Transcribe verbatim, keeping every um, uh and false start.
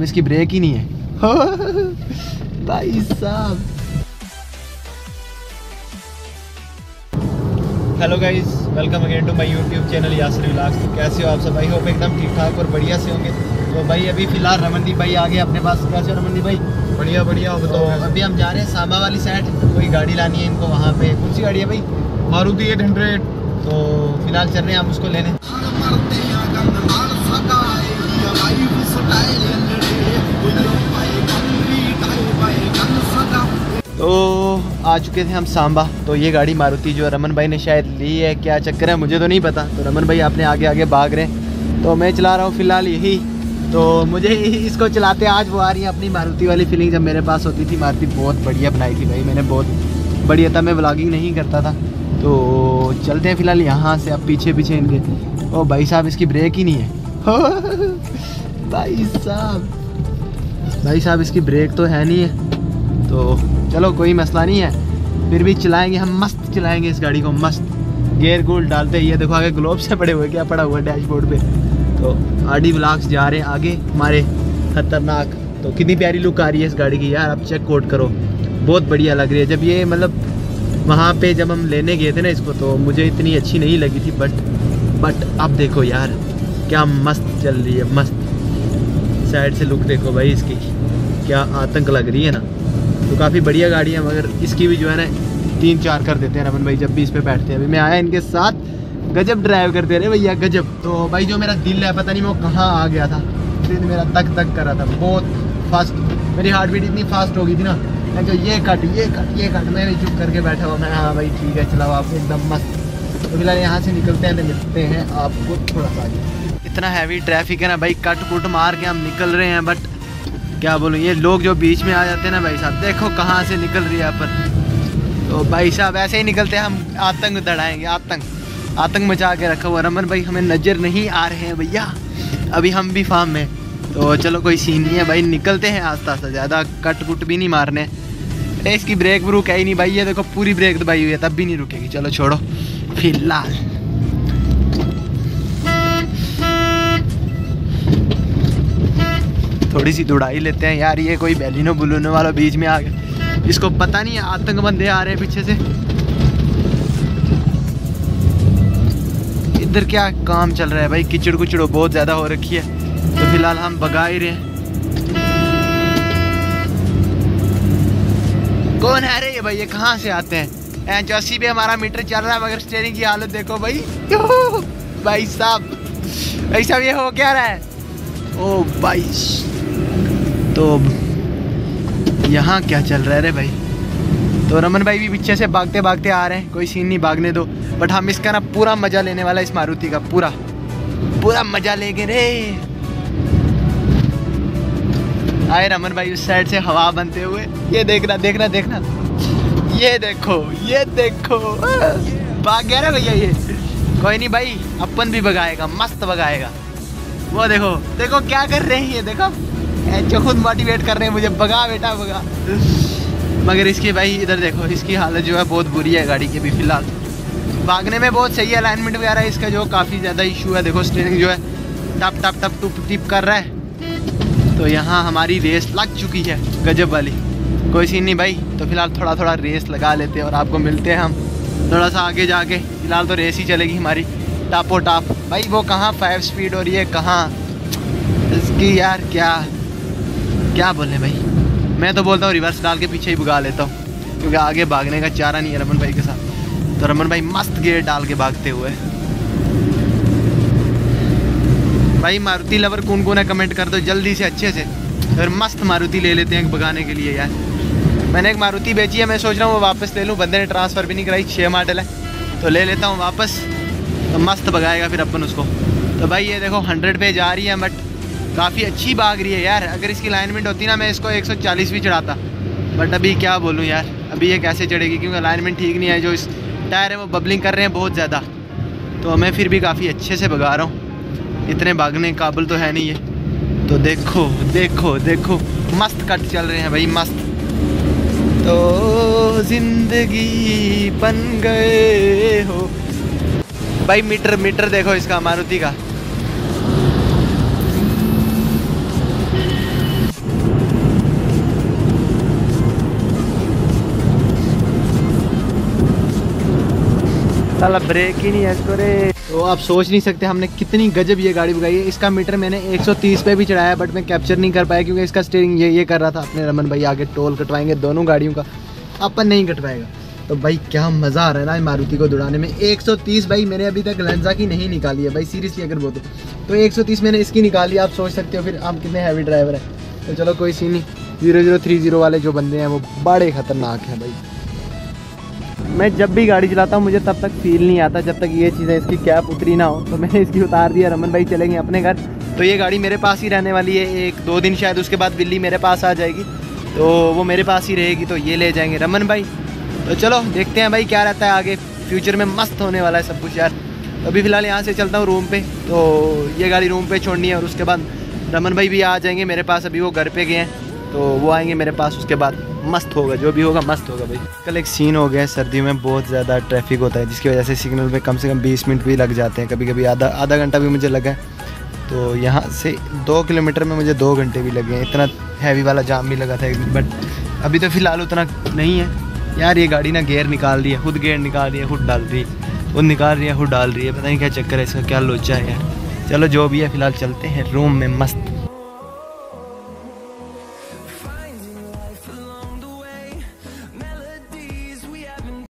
इसकी ब्रेक ही नहीं है। भाई साहब। Hello guys, welcome again to my YouTube channel Yasir vlogs. तो कैसे हो आप सब? आई होप एकदम ठीक ठाक और बढ़िया से होंगे। तो भाई अभी फिलहाल रमनदीप भाई आ गए अपने पास। कैसे हो रमनदीप भाई? बढ़िया बढ़िया हो। तो अभी हम जा रहे हैं सांबा वाली साइड, कोई गाड़ी लानी है इनको वहाँ पे। कौन सी गाड़ी है भाई? Maruti eight hundred. तो फिलहाल चल रहे हैं हम उसको लेने। तो आ चुके थे हम सांबा। तो ये गाड़ी मारुति जो रमन भाई ने शायद ली है, क्या चक्कर है मुझे तो नहीं पता। तो रमन भाई अपने आगे आगे भाग रहे हैं, तो मैं चला रहा हूँ फिलहाल यही। तो मुझे इसको चलाते आज वो आ रही है अपनी मारुति वाली फीलिंग जब मेरे पास होती थी। मारुति बहुत बढ़िया बनाई थी भाई मैंने, बहुत बढ़िया था। मैं व्लॉगिंग नहीं करता था। तो चलते हैं फिलहाल यहाँ से, अब पीछे पीछे इनके। ओ भाई साहब, इसकी ब्रेक ही नहीं है। भाई साहब भाई साहब इसकी ब्रेक तो है नहीं है। तो चलो कोई मसला नहीं है, फिर भी चलाएंगे हम, मस्त चलाएंगे इस गाड़ी को, मस्त। गेयर गुल डालते ही, ये देखो आगे ग्लोब से पड़े हुए, क्या पड़ा हुआ डैशबोर्ड पे। तो आरडी व्लॉग्स जा रहे हैं आगे हमारे, खतरनाक। तो कितनी प्यारी लुक आ रही है इस गाड़ी की यार, आप चेक कोट करो, बहुत बढ़िया लग रही है। जब ये मतलब वहाँ पे जब हम लेने गए थे ना इसको, तो मुझे इतनी अच्छी नहीं लगी थी, बट बट अब देखो यार क्या मस्त चल रही है, मस्त। साइड से लुक देखो भाई इसकी, क्या आतंक लग रही है ना। तो काफ़ी बढ़िया गाड़ी है, मगर इसकी भी जो है ना तीन चार कर देते हैं रमन भाई जब भी इस पे बैठते हैं। अभी मैं आया इनके साथ, गजब ड्राइव करते रहे भैया, गजब। तो भाई जो मेरा दिल है पता नहीं वो कहाँ आ गया था, दिल मेरा तक तक कर रहा था बहुत फास्ट। मेरी हार्ट बीट इतनी फास्ट हो गई थी ना, मैं जो ये कट ये कट ये कट, मैं भी चुप करके बैठा हुआ। मैं हाँ भाई ठीक है चलाओ आप, एकदम मस्त। तो फिलहाल यहाँ से निकलते हैं, तो मिलते हैं आपको थोड़ा सा आगे। इतना हैवी ट्रैफिक है ना भाई, कट कुट मार के हम निकल रहे हैं, बट क्या बोलूँ, ये लोग जो बीच में आ जाते हैं ना भाई साहब, देखो कहाँ से निकल रही है यहाँ पर। तो भाई साहब ऐसे ही निकलते हैं हम, आतंक दड़ाएंगे, आतंक आतंक मचा के रखा हुआ। रमन भाई हमें नज़र नहीं आ रहे हैं भैया, अभी हम भी फार्म में। तो चलो कोई सीन नहीं है भाई, निकलते हैं आस्ता आस्ता, ज़्यादा कट कुट भी नहीं मारने। इसकी ब्रेक ब्रूक है ही नहीं भाई, ये देखो पूरी ब्रेक दबाई हुई है तब भी नहीं रुकेगी। चलो छोड़ो फिलहाल। थोड़ी सी दौड़ाई लेते हैं यार। ये कोई बैलिनो बुलूनो वाला बीच में आ गया, इसको पता नहीं है आतंक बंदे आ रहे हैं पीछे से। इधर क्या काम चल रहा है भाई, कीचड़ कुचड़ बहुत ज़्यादा हो रखी है। तो फिलहाल हम भगा ही रहे हैं। कौन है रे ये भाई, ये कहाँ से आते हैं? चौसी पे हमारा मीटर चल रहा है, मगर स्टीयरिंग की हालत देखो भाई। भाई साहब भाई साहब ये हो क्या रहा है? ओ भाई, तो यहाँ क्या चल रहा है रे भाई? तो रमन भाई भी पीछे से भागते भागते आ रहे हैं, कोई सीन नहीं, भागने दो। बट हम इसका ना पूरा मजा लेने वाला है, इस मारुति का पूरा पूरा मजा लेंगे रे। आए रमन भाई उस साइड से हवा बनते हुए, ये देखना देखना देखना, ये देखो ये देखो, भाग गया रे भैया ये। कोई नहीं भाई, अपन भी भगाएगा, मस्त भगाएगा। वो देखो देखो क्या कर रहे हैं ये, देखो जो खुद मोटिवेट कर रहे हैं मुझे, भगा बेटा भगा। मगर इसकी भाई इधर देखो, इसकी हालत जो है बहुत बुरी है गाड़ी की भी। फिलहाल भागने में बहुत सही है, अलाइनमेंट वगैरह इसका जो काफ़ी ज़्यादा इशू है। देखो स्टीयरिंग जो है टप टप टप टुप टिप कर रहा है। तो यहाँ हमारी रेस लग चुकी है गजब वाली, कोई सीन नहीं भाई। तो फिलहाल थोड़ा थोड़ा रेस लगा लेते हैं और आपको मिलते हैं हम थोड़ा सा आगे जाके। फिलहाल तो रेस ही चलेगी हमारी टापो टाप भाई। वो कहाँ फाइव स्पीड और ये कहाँ इसकी यार, क्या क्या बोले भाई। मैं तो बोलता हूँ रिवर्स डाल के पीछे ही भगा लेता हूँ, क्योंकि आगे भागने का चारा नहीं है रमन भाई के साथ। तो रमन भाई मस्त गियर डाल के भागते हुए। भाई मारुति लवर कौन कौन है कमेंट कर दो जल्दी से अच्छे से, फिर मस्त मारुति ले लेते हैं भगाने के लिए यार। मैंने एक मारुति बेची है, मैं सोच रहा हूँ वो वापस ले लूँ, बंदे ने ट्रांसफ़र भी नहीं कराई, छः मॉडल है तो ले लेता हूँ वापस। तो मस्त भगाएगा फिर अपन उसको। तो भाई ये देखो हंड्रेड पे जा रही है, बट काफ़ी अच्छी भाग रही है यार। अगर इसकी अलाइनमेंट होती ना, मैं इसको एक सौ चालीस भी चढ़ाता, बट अभी क्या बोलूँ यार, अभी ये कैसे चढ़ेगी, क्योंकि अलाइनमेंट ठीक नहीं है। जो इस टायर है वो बबलिंग कर रहे हैं बहुत ज़्यादा। तो मैं फिर भी काफ़ी अच्छे से भगा रहा हूँ, इतने भागने काबिल तो है नहीं ये। तो देखो देखो देखो मस्त कट चल रहे हैं भाई, मस्त। तो जिंदगी बन गए हो भाई। मीटर मीटर देखो इसका मारुति का, साला ब्रेक ही नहीं है इसको रे। तो आप सोच नहीं सकते हमने कितनी गजब ये गाड़ी भगाई है। इसका मीटर मैंने एक सौ तीस पे भी चढ़ाया बट मैं कैप्चर नहीं कर पाया क्योंकि इसका स्टीयरिंग ये ये कर रहा था। अपने रमन भाई आगे टोल कटवाएंगे दोनों गाड़ियों का, अपन नहीं कटवाएगा। तो भाई क्या मज़ा आ रहा है ना मारुति को दौड़ाने में। एक सौ तीस भाई मैंने अभी तक लेंजा की नहीं निकाली है भाई, सीरियसली अगर वो तो एक सौ तीस मैंने इसकी निकाली। आप सोच सकते हो फिर हम कितने हैवी ड्राइवर हैं। तो चलो कोई सीन नहीं, जीरो जीरो थ्री जीरो वाले जो बंदे हैं वो बड़े ख़तरनाक हैं भाई। मैं जब भी गाड़ी चलाता हूँ मुझे तब तक फील नहीं आता जब तक ये चीज़ें इसकी कैप उतरी ना हो। तो मैंने इसकी उतार दिया, रमन भाई चलेंगे अपने घर। तो ये गाड़ी मेरे पास ही रहने वाली है एक दो दिन शायद, उसके बाद बिल्ली मेरे पास आ जाएगी तो वो मेरे पास ही रहेगी। तो ये ले जाएंगे रमन भाई। तो चलो देखते हैं भाई क्या रहता है आगे, फ्यूचर में मस्त होने वाला है सब कुछ यार। अभी फ़िलहाल यहाँ से चलता हूँ रूम पे, तो ये गाड़ी रूम पे छोड़नी है और उसके बाद रमन भाई भी आ जाएंगे मेरे पास। अभी वो घर पे गए हैं तो वो आएंगे मेरे पास, उसके बाद मस्त होगा, जो भी होगा मस्त होगा भाई। कल एक सीन हो गया है, सर्दियों में बहुत ज़्यादा ट्रैफिक होता है जिसकी वजह से सिग्नल पे कम से कम बीस मिनट भी लग जाते हैं, कभी कभी आधा आधा घंटा भी मुझे लगा है। तो यहाँ से दो किलोमीटर में मुझे दो घंटे भी लगे हैं, इतना हैवी वाला जाम भी लगा था एक दिन। बट अभी तो फ़िलहाल उतना नहीं है यार। ये गाड़ी ना गियर निकाल रही है, खुद गियर निकाल रही है, खुद डाल रही है, खुद निकाल रही है, खुद डाल रही है। पता नहीं क्या चक्कर है इसका, क्या लोचा है यार। चलो जो भी है फ़िलहाल चलते हैं रूम में मस्त।